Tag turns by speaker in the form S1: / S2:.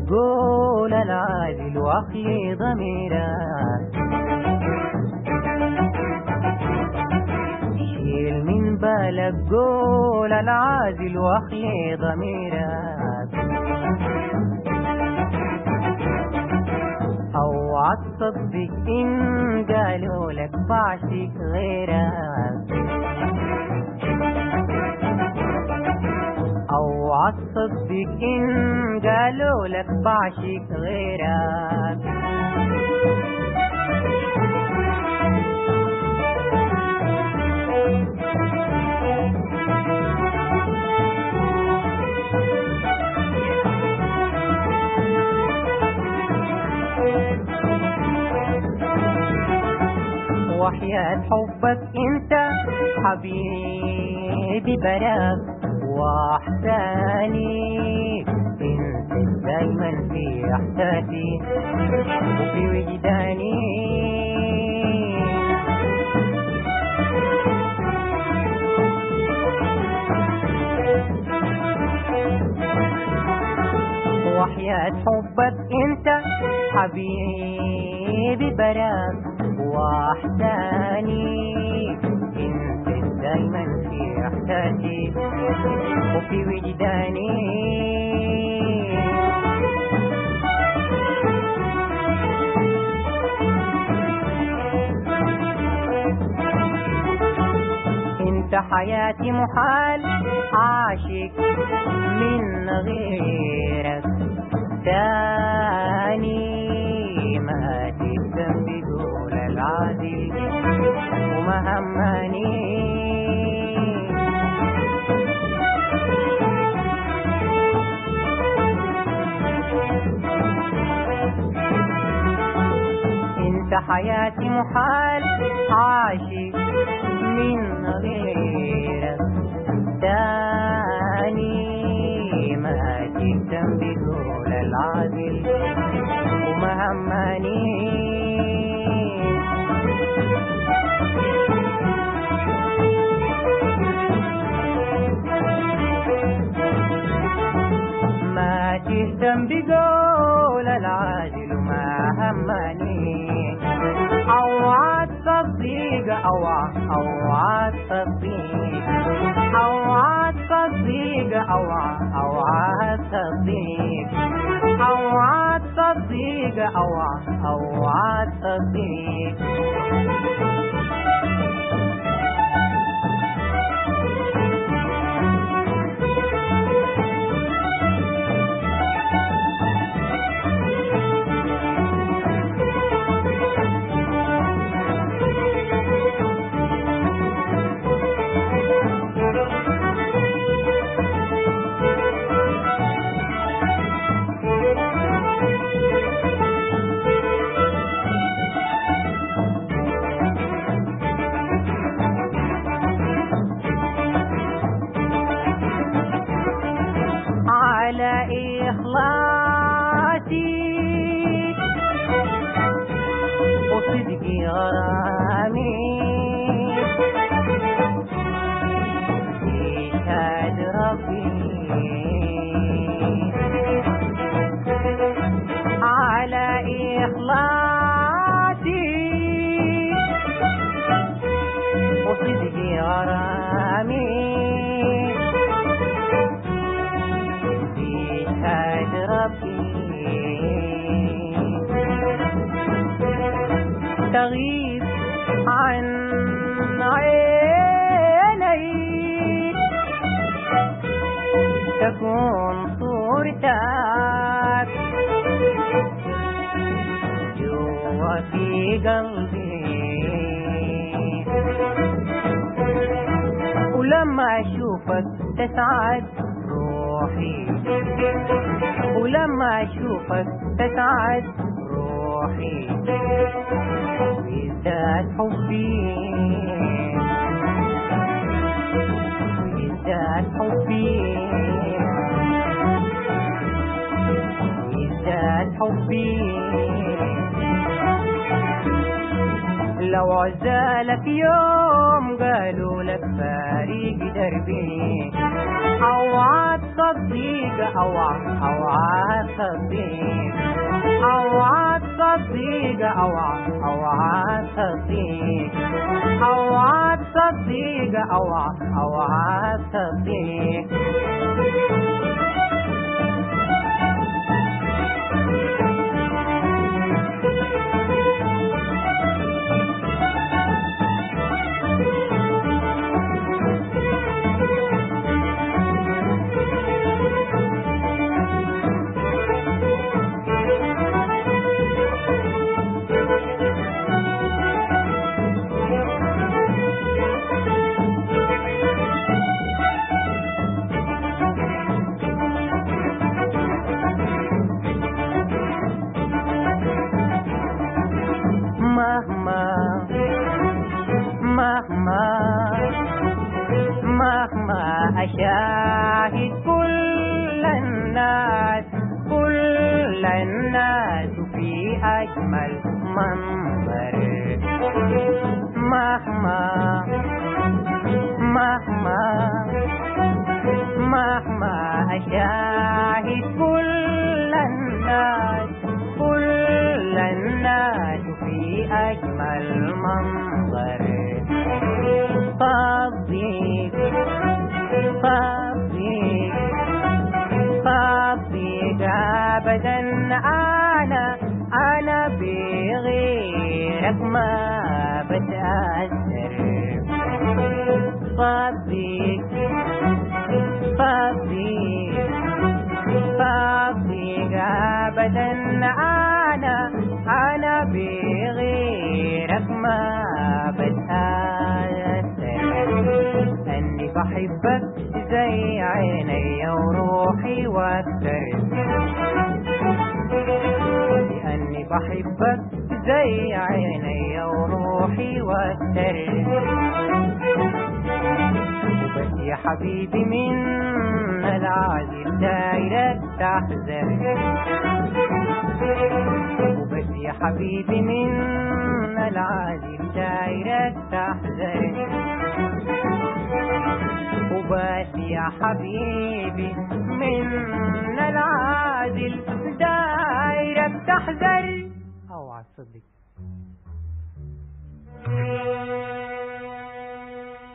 S1: قول العادل واخلي ضميرك، شيل من بالك قول العادل واخلي ضميرك، اوعى تصدق ان قالوا لك بعشق غيرك، اوعى تصدق ان قالوا لك بعشق غيرك. وحياة حبك انت حبيبي براك واحساني، انت دايما في احساسي وفي وجداني. وحياة حبك انت حبيبي براك واحساني، انت دايما في احساسي وفي وجداني. انت حياتي محال عاشق من غيرك تاني، ما تهتم بقول العادل وما هماني. انت حياتي محال عاشق من غيرك تاني، ما تهتم بقول العادل وما هماني. ما تهتم بقول العادل وما هماني، اوعى تصدق اوعى تصدق اوعى تصدق اوعى تصدق اوعى تصدق اوعى تصدق. على إخلاصي وصدقي غرامي، يشهد ربي على إخلاصي وصدقي غرامي، تغيب عن عيني تكون صورتك جوا في قلبي، ولما أشوفك تسعد روحي، ولما أشوفك تسعد روحي ويزداد حبي ويزداد حبي ويزداد حبي لو عزالك يوم قالوا لك فارق دربي، اوعى تصدق اوعى تصدق اوعى تصدق اوعى تصدق اوعى تصدق اوعى تصدق. مهما أشاهد كل الناس في أجمل منظر، مهما أشاهد كل الناس في أجمل منظر. صدق أبدا أنا بغيرك ما بتأثر. صدق أبدا أنا بغيرك ما بتأثر. أني بحبك زي عيني وروحي واكتر، لأني بحبك زي عيني وروحي واكتر. وبس يا حبيبي من العازل دايرك تحذر، وبس يا حبيبي من العازل دايرك تحذر. وبس يا حبيبي من العازل دايرك تحذر. اوعى تصدق.